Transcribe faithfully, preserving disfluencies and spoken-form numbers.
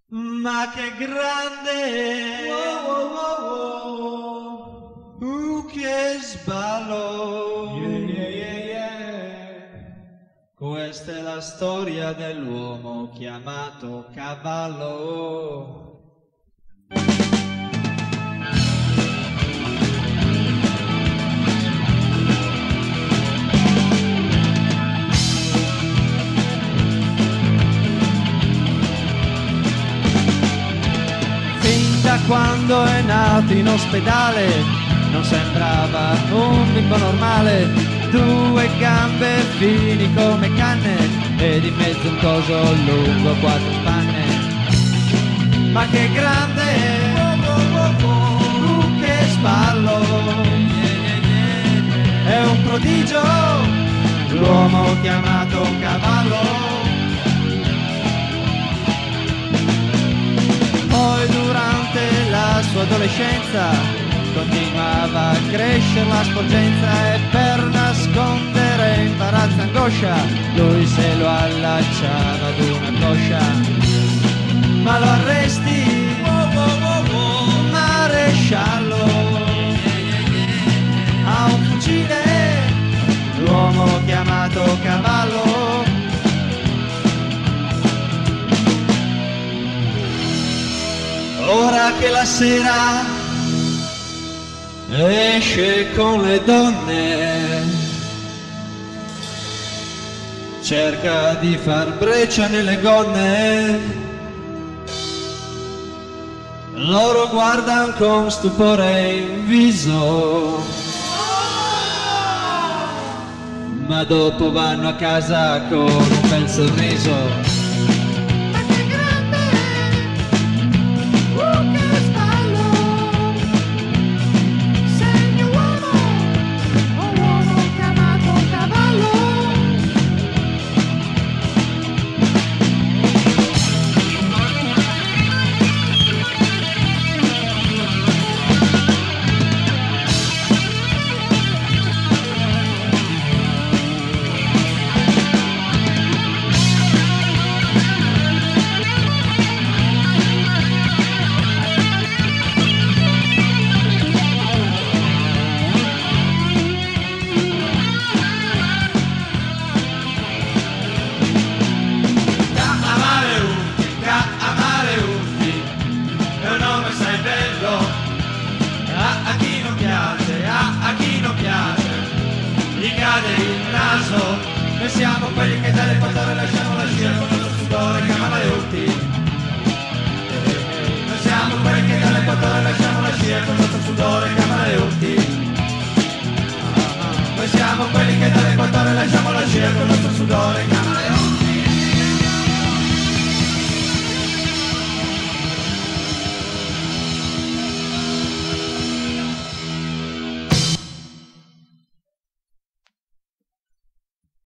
Ma che grande! Wow, wow, wow, wow. Uh, che sballo! Yeah, yeah, yeah, yeah. Questa è la storia dell'uomo chiamato cavallo. Da quando è nato in ospedale non sembrava un bimbo normale, due gambe fini come canne ed in mezzo un coso lungo quattro spanne. Ma che grande, uh, che sballo, è un prodigio l'uomo chiamato cavallo. Poi durante la sua adolescenza continuava a crescere la sporgenza e per nascondere imbarazzo e angoscia lui se lo allacciava ad una coscia. Ma lo arresti, maresciallo, ha un fucile, l'uomo chiamato cavallo. Ora che la sera esce con le donne, cerca di far breccia nelle gonne, loro guardano con stupore in viso, ma dopo vanno a casa con un bel sorriso.